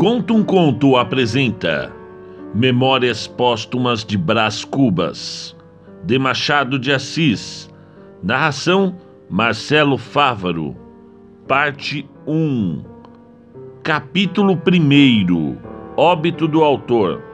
Conta um Conto apresenta Memórias Póstumas de Brás Cubas, de Machado de Assis. Narração Marcelo Fávaro. Parte 1. Capítulo 1. Óbito do autor.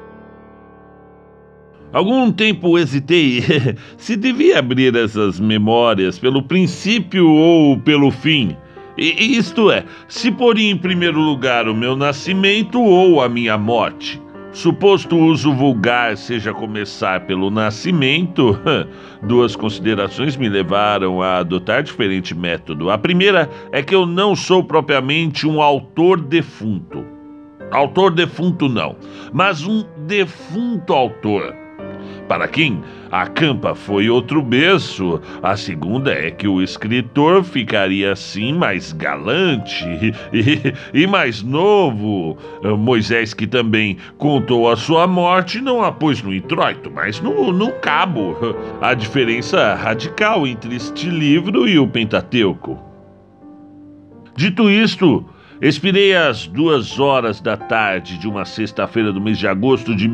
Algum tempo hesitei se devia abrir essas memórias pelo princípio ou pelo fim. Isto é, se pôr em primeiro lugar o meu nascimento ou a minha morte. Suposto o uso vulgar seja começar pelo nascimento, duas considerações me levaram a adotar diferente método. A primeira é que eu não sou propriamente um autor defunto. Autor defunto não, mas um defunto autor. Para quem acampa foi outro berço. A segunda é que o escritor ficaria assim mais galante e mais novo. Moisés, que também contou a sua morte, não a pôs no introito, mas no cabo. A diferença radical entre este livro e o Pentateuco. Dito isto, expirei às 2h da tarde de uma sexta-feira do mês de agosto de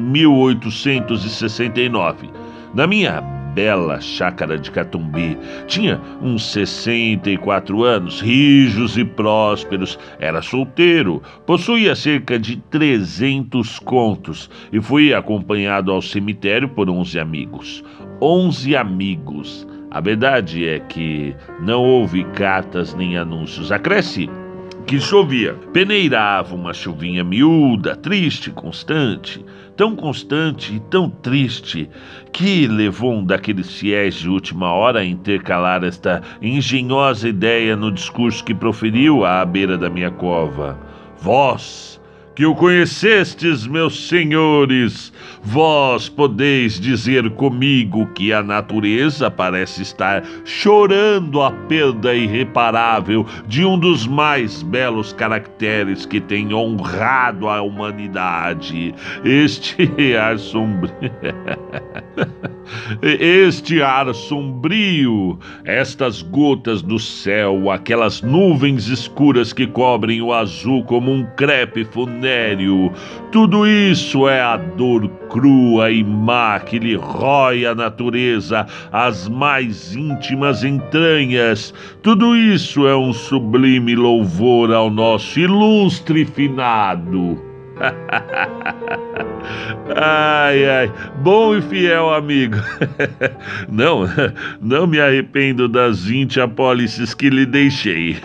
1869, na minha bela chácara de Catumbi. Tinha uns 64 anos, rijos e prósperos, era solteiro, possuía cerca de 300 contos e fui acompanhado ao cemitério por 11 amigos. 11 amigos. A verdade é que não houve cartas nem anúncios. Acresce que chovia. Peneirava uma chuvinha miúda, triste, constante, tão constante e tão triste, que levou um daqueles fiéis de última hora a intercalar esta engenhosa ideia no discurso que proferiu à beira da minha cova. Vós, que o conhecestes, meus senhores, vós podeis dizer comigo que a natureza parece estar chorando a perda irreparável de um dos mais belos caracteres que tem honrado a humanidade. Este ar sombrio, estas gotas do céu, aquelas nuvens escuras que cobrem o azul como um crepe funéreo, tudo isso é a dor crua e má que lhe rói a natureza, as mais íntimas entranhas. Tudo isso é um sublime louvor ao nosso ilustre finado. Ai, bom e fiel amigo. Não me arrependo das 20 apólices que lhe deixei.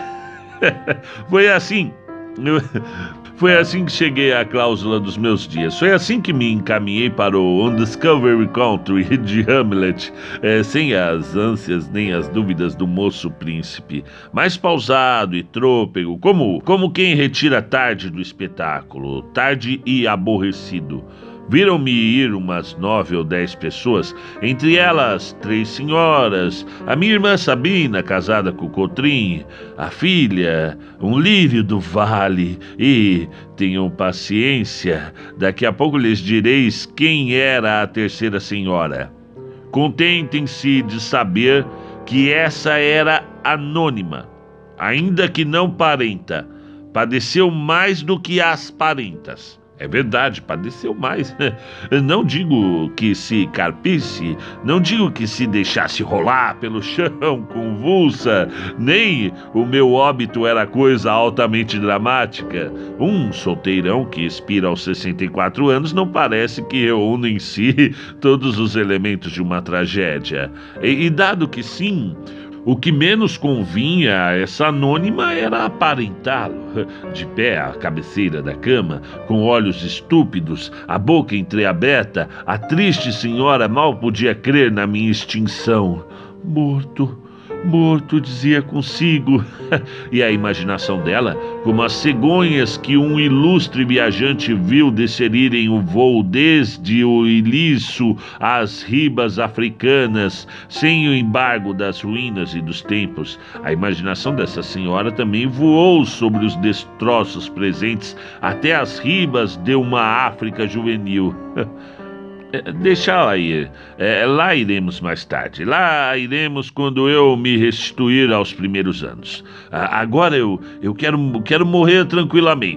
Foi assim que cheguei à cláusula dos meus dias. Foi assim que me encaminhei para o Undiscovered Country de Hamlet, sem as ânsias nem as dúvidas do moço príncipe, mais pausado e trôpego, como quem retira tarde do espetáculo, tarde e aborrecido. Viram-me ir umas 9 ou 10 pessoas, entre elas 3 senhoras, a minha irmã Sabina, casada com o Cotrim, a filha, um lírio do vale, e tenham paciência, daqui a pouco lhes direis quem era a terceira senhora. Contentem-se de saber que essa era anônima, ainda que não parenta, padeceu mais do que as parentas. É verdade, padeceu mais. Não digo que se carpisse, não digo que se deixasse rolar pelo chão convulsa, nem o meu óbito era coisa altamente dramática. Um solteirão que expira aos 64 anos não parece que reúne em si todos os elementos de uma tragédia. E dado que sim, o que menos convinha a essa anônima era aparentá-lo, de pé à cabeceira da cama, com olhos estúpidos, a boca entreaberta. A triste senhora mal podia crer na minha extinção. Morto, dizia consigo. E a imaginação dela, como as cegonhas que um ilustre viajante viu descerirem o voo desde o Ilício às ribas africanas, sem o embargo das ruínas e dos tempos, a imaginação dessa senhora também voou sobre os destroços presentes até as ribas de uma África juvenil. Deixá-la ir. Lá iremos mais tarde. Lá iremos quando eu me restituir aos primeiros anos. Agora eu quero morrer tranquilamente.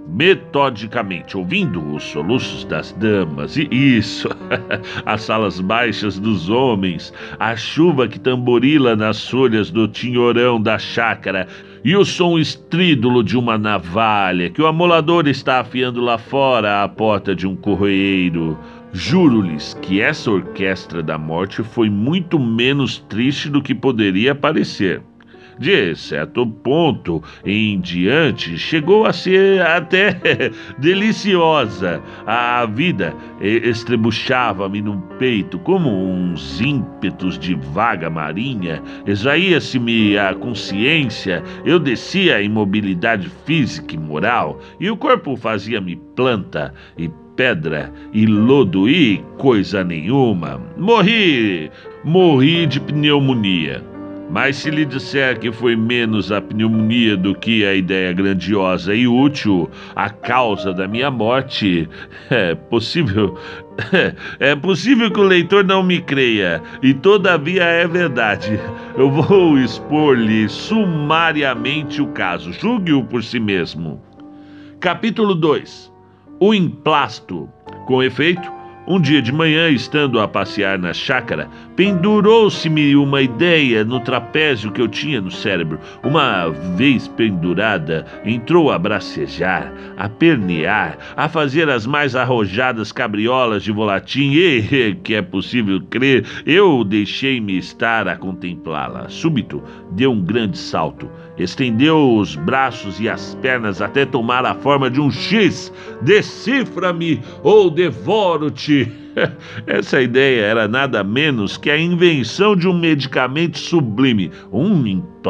metodicamente, ouvindo os soluços das damas, e isso, as salas baixas dos homens, a chuva que tamborila nas folhas do tinhorão da chácara e o som estrídulo de uma navalha que o amolador está afiando lá fora à porta de um correeiro. Juro-lhes que essa orquestra da morte foi muito menos triste do que poderia parecer. De certo ponto em diante, chegou a ser até deliciosa. A vida estrebuchava-me no peito como uns ímpetos de vaga marinha. Esvaía-se-me a consciência, eu descia a imobilidade física e moral, e o corpo fazia-me planta e pedra e lodo e coisa nenhuma. Morri de pneumonia. Mas se lhe disser que foi menos a pneumonia do que a ideia grandiosa e útil, a causa da minha morte, é possível que o leitor não me creia, e todavia é verdade. Eu vou expor-lhe sumariamente o caso, julgue-o por si mesmo. Capítulo 2. O emplasto. Com efeito, um dia de manhã, estando a passear na chácara, pendurou-se-me uma ideia no trapézio que eu tinha no cérebro. Uma vez pendurada, entrou a bracejar, a pernear, a fazer as mais arrojadas cabriolas de volatim e, que é possível crer, eu deixei-me estar a contemplá-la. Súbito, deu um grande salto, estendeu os braços e as pernas até tomar a forma de um X. Decifra-me ou devoro-te. Essa ideia era nada menos que a invenção de um medicamento sublime, um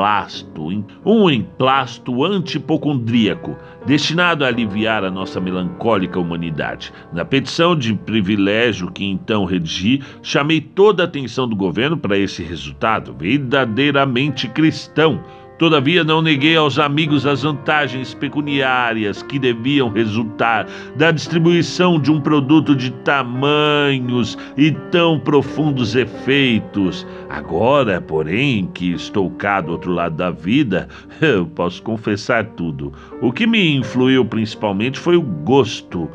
emplasto antipocondríaco, destinado a aliviar a nossa melancólica humanidade. Na petição de privilégio que então redigi, chamei toda a atenção do governo para esse resultado, verdadeiramente cristão. Todavia, não neguei aos amigos as vantagens pecuniárias que deviam resultar da distribuição de um produto de tamanhos e tão profundos efeitos. Agora, porém, que estou cá do outro lado da vida, eu posso confessar tudo. O que me influiu principalmente foi o gosto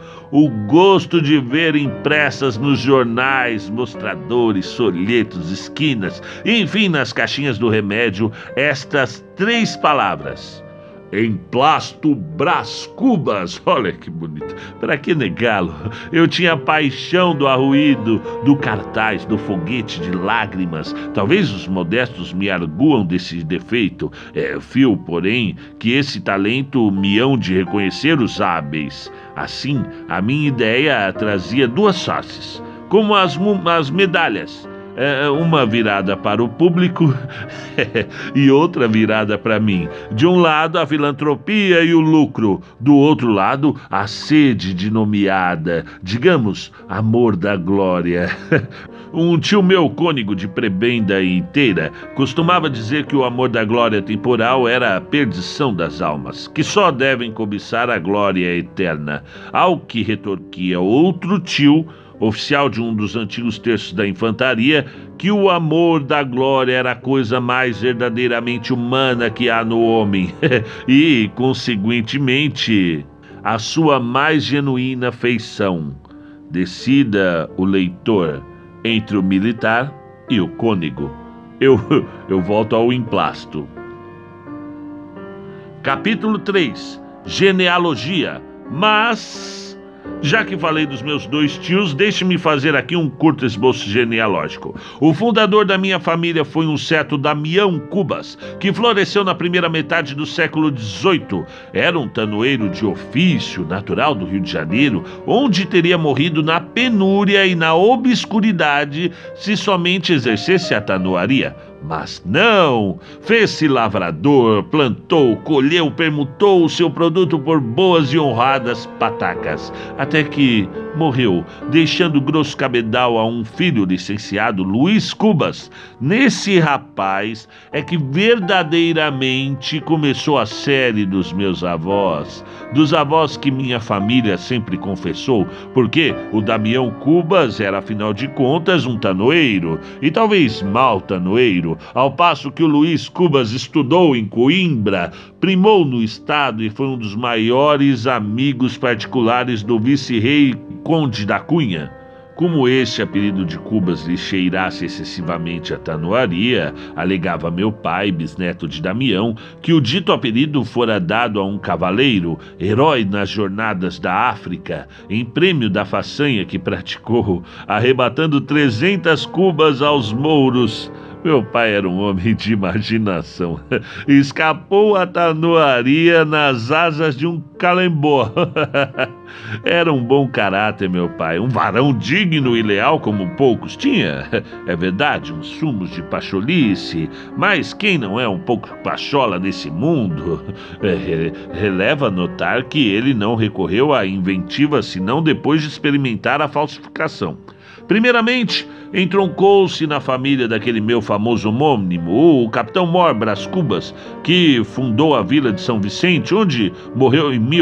de ver impressas nos jornais, mostradores, folhetos, esquinas, enfim, nas caixinhas do remédio, estas 3 palavras: Emplasto Brás Cubas. Olha que bonito. Para que negá-lo? Eu tinha paixão do arruído, do cartaz, do foguete de lágrimas. Talvez os modestos me arguam desse defeito. Fio, porém, que esse talento me hão de reconhecer os hábeis. Assim, a minha ideia trazia 2 faces, como as medalhas. Uma virada para o público e outra virada para mim. De um lado, a filantropia e o lucro. Do outro lado, a sede de nomeada, digamos, amor da glória. Um tio meu, cônego de prebenda inteira, costumava dizer que o amor da glória temporal era a perdição das almas, que só devem cobiçar a glória eterna. Ao que retorquia outro tio, oficial de um dos antigos terços da infantaria, que o amor da glória era a coisa mais verdadeiramente humana que há no homem e, consequentemente, a sua mais genuína feição. Decida o leitor entre o militar e o cônego. Eu volto ao emplasto. Capítulo 3. Genealogia. Mas, já que falei dos meus 2 tios, deixe-me fazer aqui um curto esboço genealógico. O fundador da minha família foi um certo Damião Cubas, que floresceu na primeira metade do século XVIII. Era um tanoeiro de ofício, natural do Rio de Janeiro, onde teria morrido na penúria e na obscuridade se somente exercesse a tanoaria. Mas não, fez-se lavrador, plantou, colheu, permutou o seu produto por boas e honradas patacas, até que, morreu, deixando grosso cabedal a um filho licenciado, Luiz Cubas. Nesse rapaz é que verdadeiramente começou a série dos meus avós, dos avós que minha família sempre confessou, porque o Damião Cubas era, afinal de contas, um tanoeiro, e talvez mau tanoeiro, ao passo que o Luiz Cubas estudou em Coimbra, primou no estado e foi um dos maiores amigos particulares do vice-rei Conde da Cunha. Como este apelido de Cubas lhe cheirasse excessivamente a tanoaria, alegava meu pai, bisneto de Damião, que o dito apelido fora dado a um cavaleiro, herói nas jornadas da África, em prêmio da façanha que praticou, arrebatando 300 cubas aos mouros. Meu pai era um homem de imaginação. Escapou a tanoaria nas asas de um calembó. Era um bom caráter, meu pai. Um varão digno e leal como poucos. Tinha, é verdade, uns sumos de pacholice. Mas quem não é um pouco pachola nesse mundo? Releva notar que ele não recorreu à inventiva senão depois de experimentar a falsificação. Primeiramente, entroncou-se na família daquele meu famoso homônimo, o Capitão Mor Brás Cubas, que fundou a vila de São Vicente, onde morreu em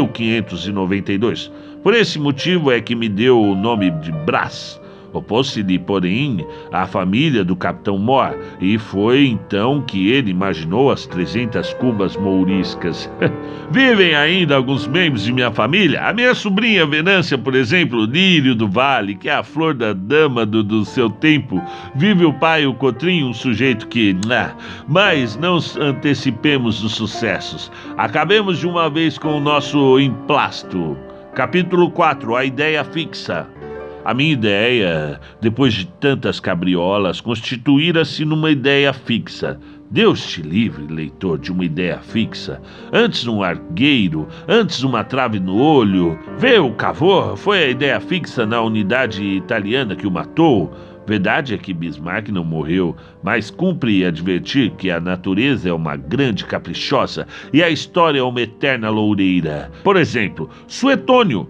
1592. Por esse motivo é que me deu o nome de Brás. Opôs-se-lhe, porém, à família do Capitão Mor, e foi então que ele imaginou as 300 cubas mouriscas. Vivem ainda alguns membros de minha família. A minha sobrinha Venância, por exemplo, Lírio do Vale, que é a flor da dama do seu tempo. Vive o pai, o Cotrim, um sujeito que... Mas não antecipemos os sucessos. Acabemos de uma vez com o nosso emplasto. Capítulo 4, a ideia fixa. A minha ideia, depois de tantas cabriolas, constituíra-se numa ideia fixa. Deus te livre, leitor, de uma ideia fixa. Antes um argueiro, antes uma trave no olho. Vê o Cavour, foi a ideia fixa na unidade italiana que o matou. Verdade é que Bismarck não morreu, mas cumpre advertir que a natureza é uma grande caprichosa e a história é uma eterna loureira. Por exemplo, Suetônio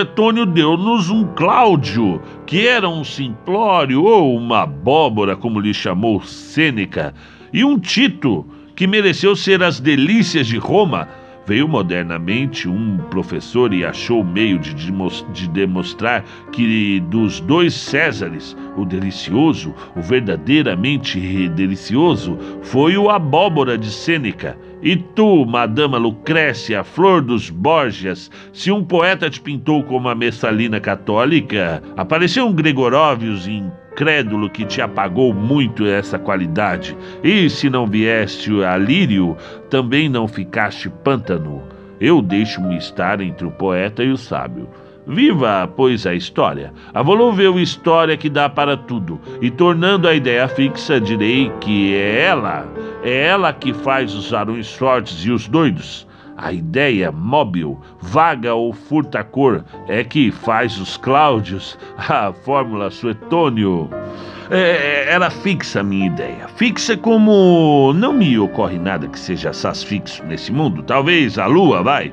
deu-nos um Cláudio, que era um simplório ou uma abóbora, como lhe chamou Sêneca, e um Tito, que mereceu ser as delícias de Roma. Veio modernamente um professor e achou meio de demonstrar que dos dois Césares, o delicioso, o verdadeiramente delicioso, foi o abóbora de Sêneca. E tu, Madama Lucrécia, flor dos Borgias, se um poeta te pintou como a Messalina católica, apareceu um Gregorovius incrédulo que te apagou muito essa qualidade. E se não vieste a Lírio, também não ficaste pântano. Eu deixo-me estar entre o poeta e o sábio. Viva, pois, a história. A volúvel história que dá para tudo. E tornando a ideia fixa, direi que é ela que faz os varões fortes e os doidos. A ideia móvel, vaga ou furta-cor é que faz os Cláudios, a fórmula Suetônio. Era fixa a minha ideia. Fixa como não me ocorre nada que seja assaz fixo nesse mundo. Talvez a lua, vai.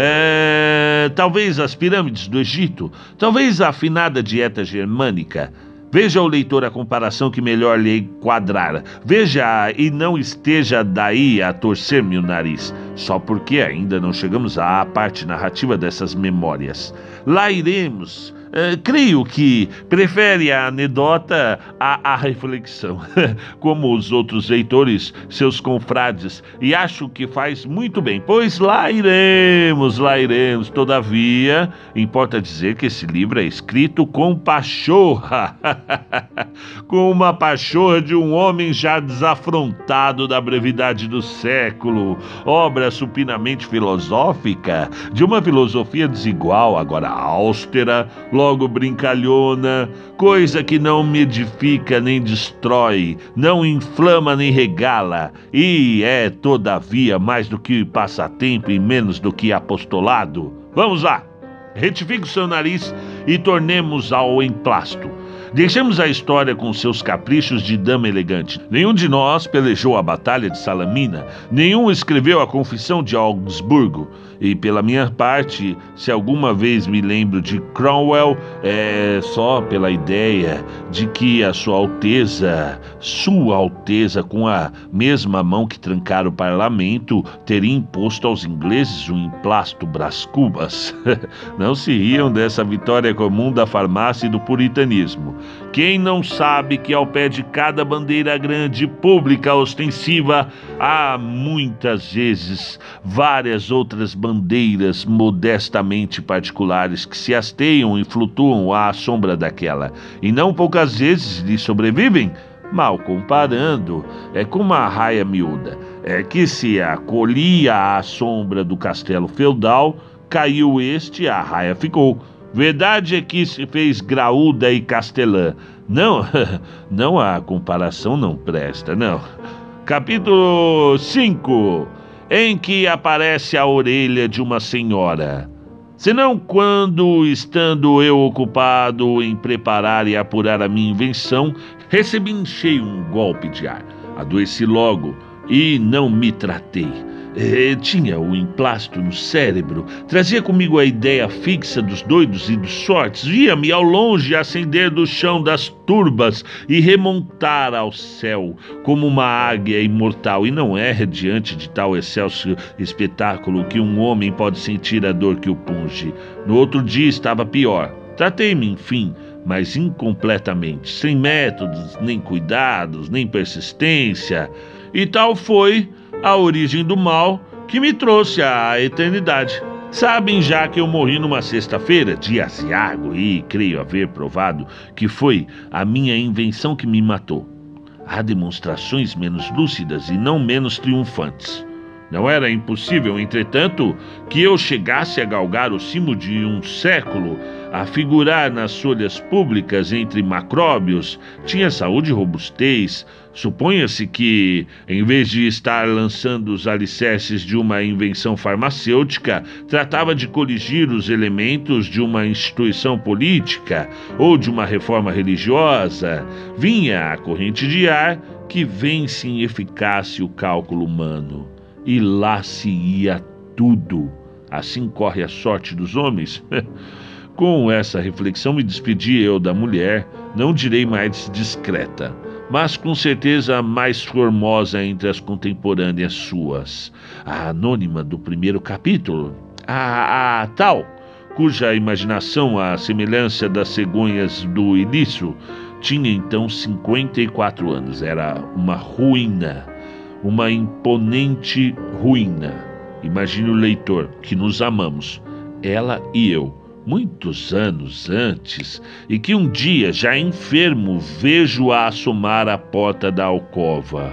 Talvez as pirâmides do Egito. Talvez a afinada dieta germânica. Veja, o leitor, a comparação que melhor lhe quadrar. Veja e não esteja daí a torcer-me o nariz, só porque ainda não chegamos à parte narrativa dessas memórias. Lá iremos. Creio que prefere a anedota à reflexão, como os outros leitores, seus confrades, e acho que faz muito bem, pois lá iremos. Todavia, importa dizer que esse livro é escrito com pachorra, com uma pachorra de um homem já desafrontado da brevidade do século, obra supinamente filosófica, de uma filosofia desigual, agora austera, logo brincalhona, coisa que não me edifica nem destrói, não inflama nem regala, e é, todavia, mais do que passatempo e menos do que apostolado. Vamos lá, retifique o seu nariz e tornemos ao emplasto. Deixemos a história com seus caprichos de dama elegante. Nenhum de nós pelejou a batalha de Salamina, nenhum escreveu a Confissão de Augsburgo. E pela minha parte, se alguma vez me lembro de Cromwell, é só pela ideia de que a Sua Alteza, com a mesma mão que trancara o parlamento, teria imposto aos ingleses o emplasto Brás Cubas. Não se riam dessa vitória comum da farmácia e do puritanismo. Quem não sabe que ao pé de cada bandeira grande, pública, ostensiva, há muitas vezes várias outras bandeiras modestamente particulares que se hasteiam e flutuam à sombra daquela, e não poucas vezes lhe sobrevivem? Mal comparando, é com uma raia miúda, é que se acolhia à sombra do castelo feudal, caiu este, a raia ficou. Verdade é que se fez graúda e castelã. Não, não, a comparação não presta, não. Capítulo 5, em que aparece a orelha de uma senhora. Senão quando, estando eu ocupado em preparar e apurar a minha invenção, recebi em cheio um golpe de ar. Adoeci logo e não me tratei. Tinha o emplasto no cérebro, trazia comigo a ideia fixa dos doidos e dos sortes, via-me ao longe ascender do chão das turbas e remontar ao céu como uma águia imortal, e não é diante de tal excelso espetáculo que um homem pode sentir a dor que o punge. No outro dia estava pior. Tratei-me, enfim, mas incompletamente, sem métodos, nem cuidados, nem persistência, e tal foi a origem do mal que me trouxe à eternidade. Sabem já que eu morri numa sexta-feira, dia aziago, e creio haver provado que foi a minha invenção que me matou. Há demonstrações menos lúcidas e não menos triunfantes. Não era impossível, entretanto, que eu chegasse a galgar o cimo de um século, a figurar nas folhas públicas entre macróbios. Tinha saúde e robustez. Suponha-se que, em vez de estar lançando os alicerces de uma invenção farmacêutica, tratava de coligir os elementos de uma instituição política ou de uma reforma religiosa. Vinha a corrente de ar que vence em eficácia o cálculo humano. E lá se ia tudo. Assim corre a sorte dos homens. Com essa reflexão me despedi eu da mulher, não direi mais discreta, mas com certeza a mais formosa entre as contemporâneas suas, a anônima do primeiro capítulo, a tal, cuja imaginação, à semelhança das cegonhas do início, tinha então 54 anos, era uma ruína, uma imponente ruína. Imagine o leitor que nos amamos, ela e eu, muitos anos antes, e que um dia, já enfermo, vejo-a assomar à porta da alcova.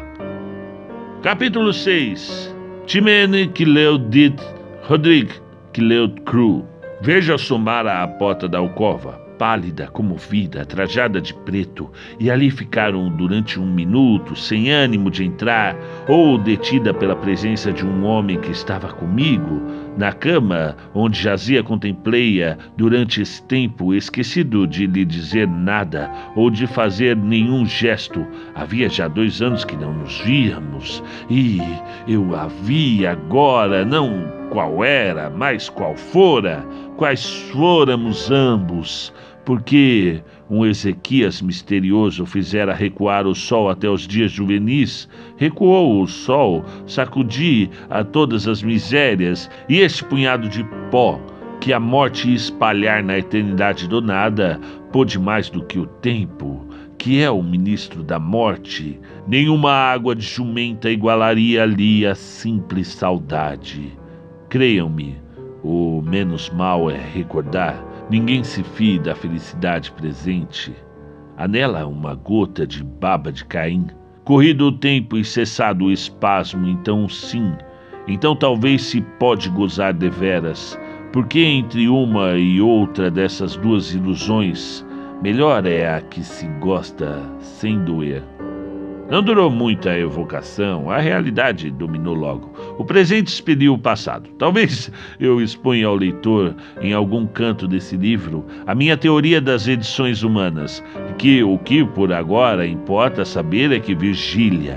Capítulo 6. Timene que leu dit Rodrigue que leu cru. Vejo assomar à porta da alcova, pálida, comovida, trajada de preto, e ali ficaram durante um minuto, sem ânimo de entrar, ou detida pela presença de um homem que estava comigo. Na cama onde jazia, contemplei-a durante esse tempo, esquecido de lhe dizer nada ou de fazer nenhum gesto. Havia já 2 anos que não nos víamos, e eu a vi agora, não qual era, mas qual fora, quais fôramos ambos, porque um Ezequias misterioso fizera recuar o sol até os dias juvenis. Recuou o sol, sacudi a todas as misérias, e este punhado de pó que a morte ia espalhar na eternidade do nada pôde mais do que o tempo, que é o ministro da morte. Nenhuma água de jumenta igualaria ali a simples saudade. Creiam-me, o menos mal é recordar. Ninguém se fie da felicidade presente. Há nela uma gota de baba de Caim. Corrido o tempo e cessado o espasmo, então sim, então talvez se pode gozar deveras, porque entre uma e outra dessas duas ilusões, melhor é a que se gosta sem doer. Não durou muito a evocação, a realidade dominou logo. O presente expeliu o passado. Talvez eu exponha ao leitor, em algum canto desse livro, a minha teoria das edições humanas, que o que por agora importa saber é que Virgília,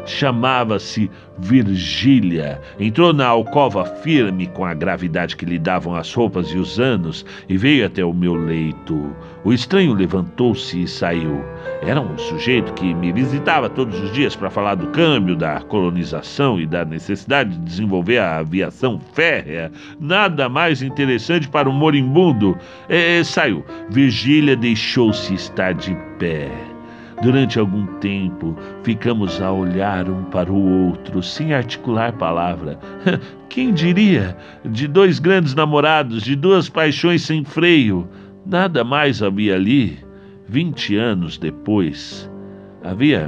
chamava-se Virgília. Entrou na alcova firme com a gravidade que lhe davam as roupas e os anos e veio até o meu leito. O estranho levantou-se e saiu. Era um sujeito que me visitava todos os dias para falar do câmbio, da colonização e da necessidade de desenvolver a aviação férrea. Nada mais interessante para um moribundo. Saiu. Virgília deixou-se estar de pé. Durante algum tempo, ficamos a olhar um para o outro, sem articular palavra. Quem diria? De dois grandes namorados, de duas paixões sem freio. Nada mais havia ali. 20 anos depois, havia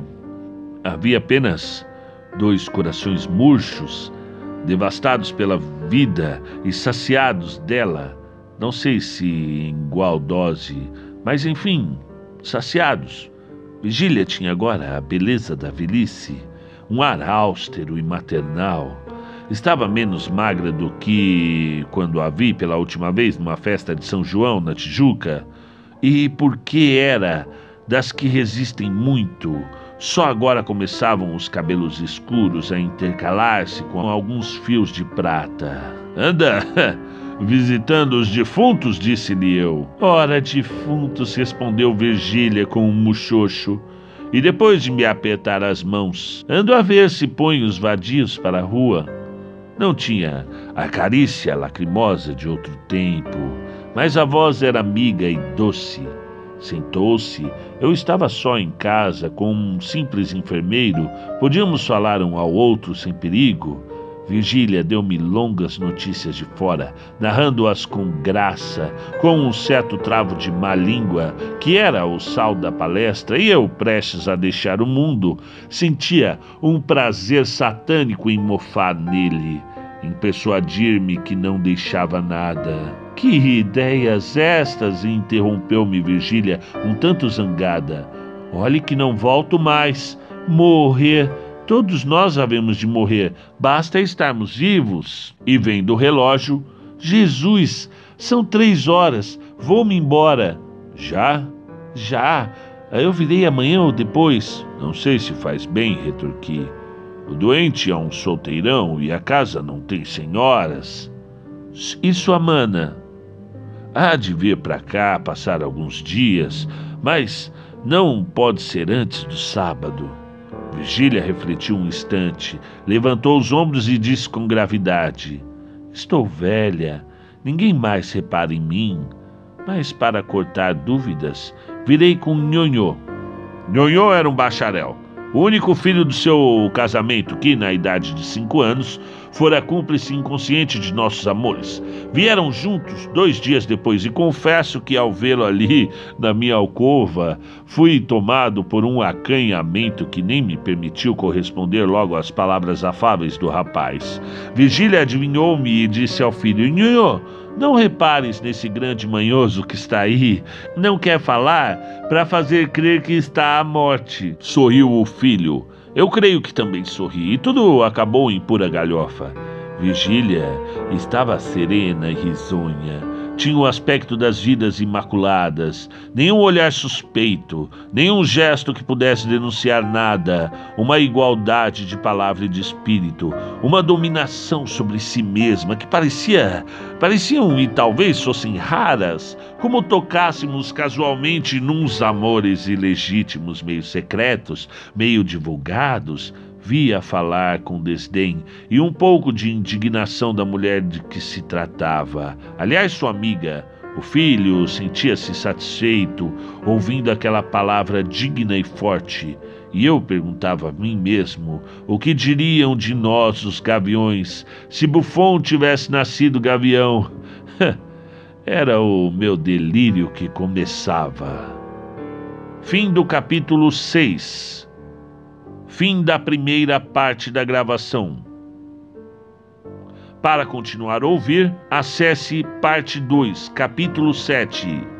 apenas dois corações murchos, devastados pela vida e saciados dela. Não sei se em igual dose, mas enfim, saciados. Virgília tinha agora a beleza da velhice, um ar austero e maternal. Estava menos magra do que quando a vi pela última vez numa festa de São João, na Tijuca. E porque era das que resistem muito, só agora começavam os cabelos escuros a intercalar-se com alguns fios de prata. Anda, visitando os defuntos, disse-lhe eu. Ora, defuntos, respondeu Virgília com um muxoxo. E depois de me apertar as mãos, ando a ver se põe os vadios para a rua. Não tinha a carícia lacrimosa de outro tempo, mas a voz era amiga e doce. Sentou-se, eu estava só em casa com um simples enfermeiro, podíamos falar um ao outro sem perigo. Virgília deu-me longas notícias de fora, narrando-as com graça, com um certo travo de má língua, que era o sal da palestra, e eu, prestes a deixar o mundo, sentia um prazer satânico em mofar nele, em persuadir-me que não deixava nada. Que ideias estas? Interrompeu-me Virgília, um tanto zangada. Olhe que não volto mais. Morrer. Todos nós havemos de morrer, basta estarmos vivos. E vendo o relógio, Jesus, são 3 horas, vou-me embora. Já? Eu virei amanhã ou depois. Não sei se faz bem, retorqui. O doente é um solteirão e a casa não tem senhoras. E sua mana? Há de vir para cá passar alguns dias, mas não pode ser antes do sábado. Virgília refletiu um instante, levantou os ombros e disse com gravidade: estou velha, ninguém mais repara em mim, mas para cortar dúvidas, virei com Nhonhô. Nhonhô era um bacharel, o único filho do seu casamento que, na idade de 5 anos, fora cúmplice inconsciente de nossos amores. Vieram juntos 2 dias depois e confesso que, ao vê-lo ali na minha alcova, fui tomado por um acanhamento que nem me permitiu corresponder logo às palavras afáveis do rapaz. Virgília adivinhou-me e disse ao filho: Nhonhô, não repares nesse grande manhoso que está aí. Não quer falar para fazer crer que está à morte. Sorriu o filho. Eu creio que também sorri, e tudo acabou em pura galhofa. Virgília estava serena e risonha. Tinha o aspecto das vidas imaculadas, nenhum olhar suspeito, nenhum gesto que pudesse denunciar nada, uma igualdade de palavra e de espírito, uma dominação sobre si mesma que pareciam e talvez fossem raras, como tocássemos casualmente nuns amores ilegítimos, meio secretos, meio divulgados. Via falar com desdém e um pouco de indignação da mulher de que se tratava. Aliás, sua amiga, o filho, sentia-se satisfeito ouvindo aquela palavra digna e forte. E eu perguntava a mim mesmo o que diriam de nós, os gaviões, se Buffon tivesse nascido gavião. Era o meu delírio que começava. Fim do capítulo 6. Fim da primeira parte da gravação. Para continuar a ouvir, acesse parte 2, capítulo 7.